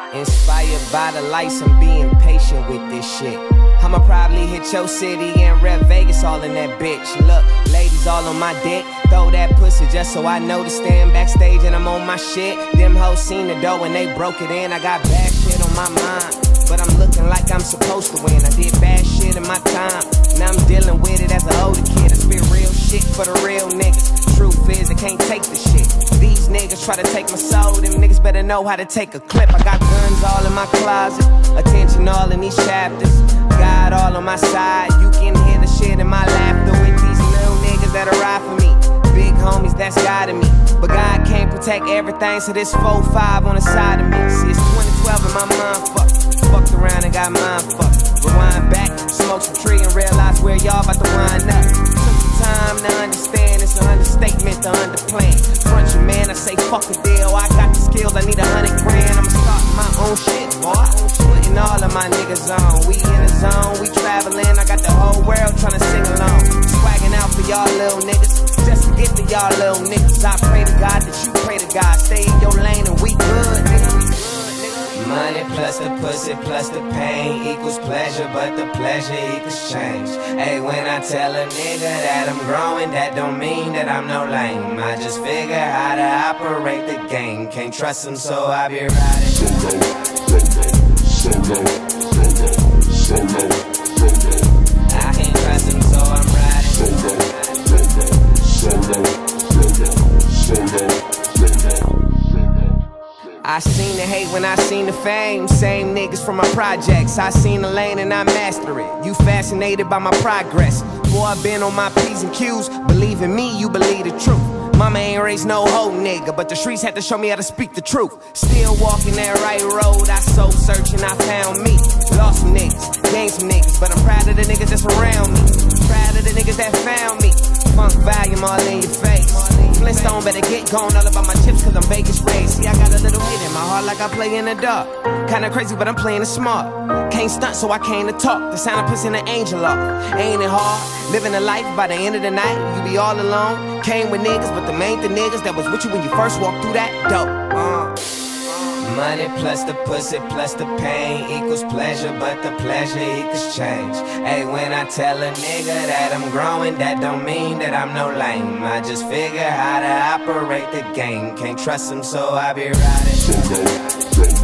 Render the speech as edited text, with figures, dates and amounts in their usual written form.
Inspired by the lights, I'm being patient with this shit. I'ma probably hit your city and rep Vegas all in that bitch. Look, ladies all on my dick, throw that pussy just so I know to stand backstage and I'm on my shit. Them hoes seen the dough and they broke it in. I got bad shit on my mind, but I'm looking like I'm supposed to win. I did bad shit in my time, now I'm dealing with it as an older kid. I spit real shit for the real niggas. Truth is, I can't take the shit. These niggas try to take my soul, them niggas better know how to take a clip. I got guns all in my closet, attention all in these chapters. God all on my side, you can hear the shit in my laughter with these little niggas that ride for me. Big homies that's guiding me, but God can't protect everything, so this 4-5 on the side of me. See, it's 2012 and my mind fucked around and got mind fucked. Rewind back, smoke some tree and realize where y'all about to wind up. Took some time to understand, it's an understatement to underplan. Front you man, I say fuck a deal, I got the skills, I need 100 grand. I'ma start my own shit, boy. Putting all of my niggas on, we in the zone, we traveling, I got the whole world trying to sing along. Swagging out for y'all little niggas, just to get to y'all little niggas. I pray to God that you pray to God, stay in your lane and we good, nigga. Money plus the pussy plus the pain equals pleasure, but the pleasure equals change. Hey, when I tell a nigga that I'm growing, that don't mean that I'm no lame. I just figure how to operate the game. Can't trust him, so I be riding. Solo. I can't trust him, so I'm riding. Solo. I seen the hate when I seen the fame. Same niggas from my projects. I seen the lane and I master it. You fascinated by my progress. Boy, I been on my P's and Q's. Believe in me, you believe the truth. Mama ain't raised no hoe nigga, but the streets had to show me how to speak the truth. Still walking that right road, I soul searching, I found me. Lost some niggas, gained some niggas, but I'm proud of the niggas that's around me. Proud of the niggas that found me. Funk volume all in your face. Flintstone better get gone, all about my chips cause I'm Vegas raised. See, I got a little hit in my heart like I play in the dark. Kinda crazy, but I'm playing it smart. Can't stunt, so I came to talk. The sound of pissing an angel off. Ain't it hard? Living a life by the end of the night, you be all alone. Came with niggas, but them ain't the niggas that was with you when you first walked through that door. Money plus the pussy plus the pain equals pleasure, but the pleasure equals change. Hey, when I tell a nigga that I'm growing, that don't mean that I'm no lame. I just figure how to operate the game. Can't trust him, so I be riding.